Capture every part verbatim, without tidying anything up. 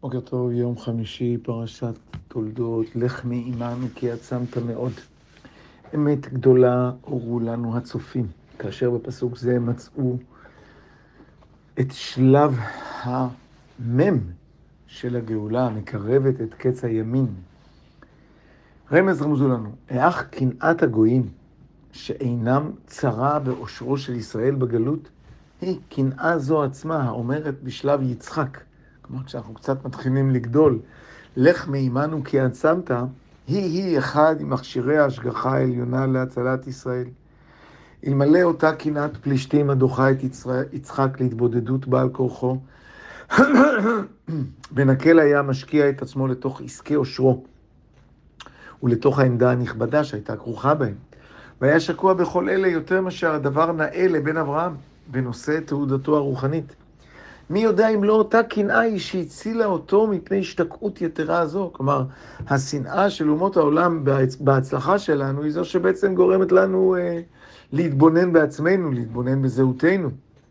בוקר טוב, יום חמישי, פרשת תולדות, לך מעמנו כי עצמת מאוד. אמת גדולה אורו לנו הצופים, כאשר בפסוק זה מצאו את שלב המם של הגאולה, המקרבת את קץ הימין. רמז רמזו לנו, אך קנאת הגויים שאינם צרה באושרו של ישראל בגלות, היא קנאה זו עצמה האומרת בשלב יצחק. כלומר, כשאנחנו קצת מתחילים לגדול, לך מעמנו כי עצמת, היא-היא אחד עם מכשירי ההשגחה העליונה להצלת ישראל. אלמלא אותה קנאת פלישתים הדוחה את יצחק להתבודדות בעל כורחו, בנקל היה משקיע את עצמו לתוך עסקי אושרו, ולתוך העמדה הנכבדה שהייתה כרוכה בהם. והיה שקוע בכל אלה יותר מאשר הדבר נאה לבן אברהם, בנושא תעודתו הרוחנית. מי יודע אם לא אותה קנאה היא שהצילה אותו מפני השתקעות יתרה הזו? כלומר, השנאה של אומות העולם בהצלחה שלנו היא זו שבעצם גורמת לנו אה, להתבונן בעצמנו, להתבונן בזהותנו.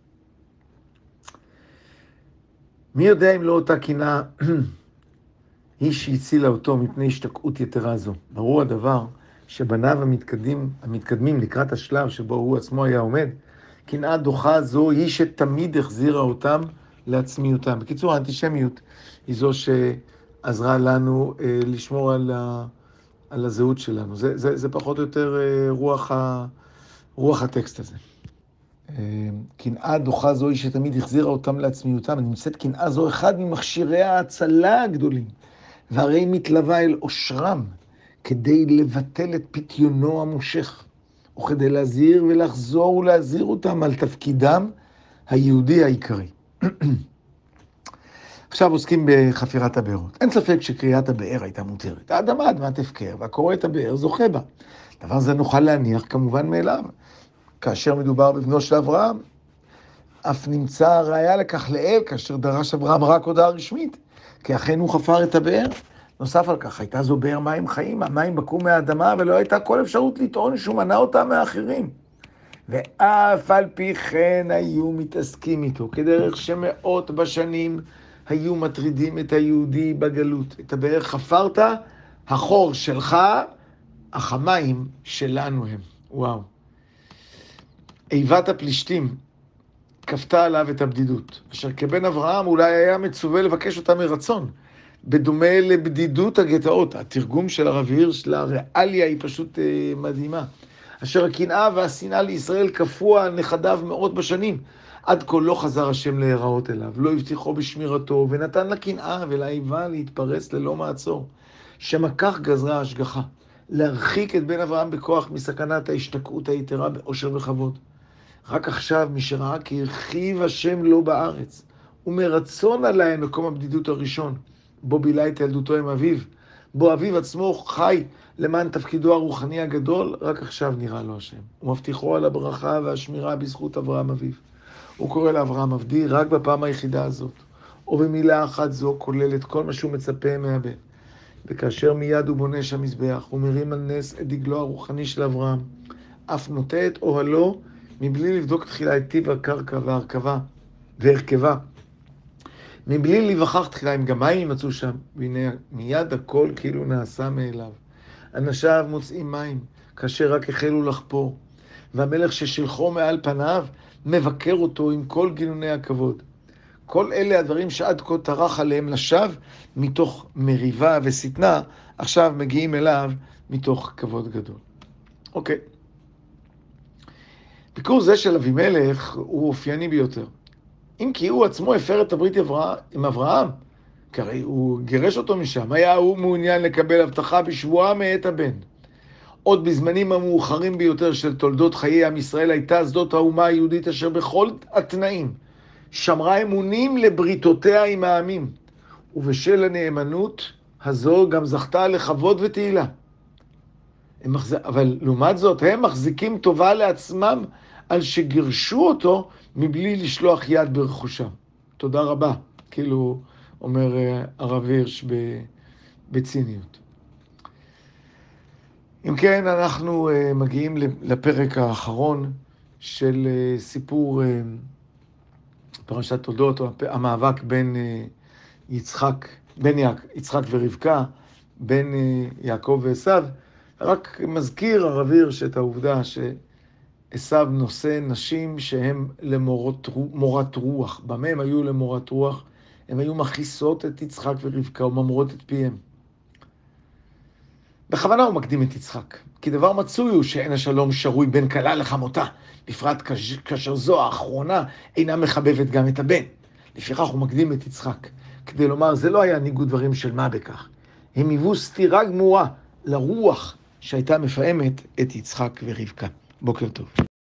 מי יודע אם לא אותה קנאה היא שהצילה אותו מפני השתקעות יתרה זו? ברור הדבר שבניו המתקדמים, המתקדמים לקראת השלב שבו הוא עצמו היה עומד, קנאה דוחה זו היא שתמיד החזירה אותם לעצמיותם. בקיצור, האנטישמיות היא זו שעזרה לנו אה, לשמור על, ה, על הזהות שלנו. זה, זה, זה פחות או יותר אה, רוח, ה, רוח הטקסט הזה. אה, קנאה דוחה זו היא שתמיד החזירה אותם לעצמיותם. נמצאת קנאה זו אחד ממכשירי ההצלה הגדולים, והרי היא מתלווה אל אושרם כדי לבטל את פתיונו המושך, וכדי להזהיר ולחזור ולהזהיר אותם על תפקידם היהודי העיקרי. עכשיו עוסקים בחפירת הבארות. אין ספק שקריאת הבאר הייתה מותרת. האדמה אדמת הפקר, והקורא את הבאר זוכה בה. דבר זה נוכל להניח כמובן מאליו. כאשר מדובר בבנו של אברהם, אף נמצא ראיה לכך לאל, כאשר דרש אברהם רק הודעה רשמית, כי אכן הוא חפר את הבאר. נוסף על כך, הייתה זו באר מים חיים, המים בקעו מהאדמה, ולא הייתה כל אפשרות לטעון שהוא מנע אותם מאחרים. ואף על פי כן היו מתעסקים איתו, כדרך שמאות בשנים היו מטרידים את היהודי בגלות. את הבאר חפרת, החור שלך, אך המים שלנו הם. וואו. איבת הפלישתים כפתה עליו את הבדידות, אשר כבן אברהם אולי היה מצווה לבקש אותה מרצון, בדומה לבדידות הגטאות. התרגום של הרב הירש לריאליה היא פשוט אה, מדהימה. אשר הקנאה והשנאה לישראל כפו על נכדיו מאות בשנים, עד כה לא חזר השם להיראות אליו, לא הבטיחו בשמירתו, ונתן לקנאה ולאיבה להתפרס ללא מעצור. שמכך גזרה ההשגחה, להרחיק את בן אברהם בכוח מסכנת ההשתקעות היתרה באושר וכבוד. רק עכשיו מי שראה כי הרחיב השם לו בארץ, ומרצון עליהם מקום הבדידות הראשון, בו בילה את ילדותו עם אביו, בו אביו עצמו חי למען תפקידו הרוחני הגדול, רק עכשיו נראה לו השם. הוא מבטיחו על הברכה והשמירה בזכות אברהם אביו. הוא קורא לאברהם עבדי רק בפעם היחידה הזאת, או במילה אחת זו כולל את כל מה שהוא מצפה מהבן. וכאשר מיד הוא בונה שם מזבח, הוא מרים על נס את דגלו הרוחני של אברהם, אף נוטה את אוהלו מבלי לבדוק תחילה את טיב הקרקע והרכבה והרכבה. מבלי להיווכח תחילה אם גם מים ימצאו שם, והנה מיד הכל כאילו נעשה מאליו. אנשיו מוצאים מים, כאשר רק החלו לחפור, והמלך ששלחו מעל פניו מבקר אותו עם כל גינוני הכבוד. כל אלה הדברים שעד כה טרח עליהם לשווא, מתוך מריבה ושטנה, עכשיו מגיעים אליו מתוך כבוד גדול. אוקיי. ביקור זה של אבימלך הוא אופייני ביותר. אם כי הוא עצמו הפר את הברית עם אברהם, כי הרי הוא גירש אותו משם, היה הוא מעוניין לקבל הבטחה בשבועה מאת הבן. עוד בזמנים המאוחרים ביותר של תולדות חיי עם ישראל הייתה זאת האומה היהודית אשר בכל התנאים שמרה אמונים לבריתותיה עם העמים, ובשל הנאמנות הזו גם זכתה לכבוד ותהילה. אבל לעומת זאת הם מחזיקים טובה לעצמם על שגירשו אותו מבלי לשלוח יד ברכושם. תודה רבה, כאילו אומר הרב הירש בציניות. אם כן, אנחנו מגיעים לפרק האחרון של סיפור פרשת תולדות, או המאבק בין יצחק בין יצחק ורבקה, בין יעקב ועשיו, רק מזכיר הרב הירש את העובדה שעשיו נושא נשים שהן למורת רוח. במה הם היו למורת רוח? הם היו מכיסות את יצחק ורבקה וממרות את פיהם. בכוונה הוא מקדים את יצחק, כי דבר מצוי הוא שאין השלום שרוי בין כלה לחמותה, בפרט כאשר זו האחרונה אינה מחבבת גם את הבן. לפיכך הוא מקדים את יצחק, כדי לומר, זה לא היה ניגוד דברים של מה בכך. הם היוו סתירה גמורה לרוח שהייתה מפעמת את יצחק ורבקה. בוקר טוב.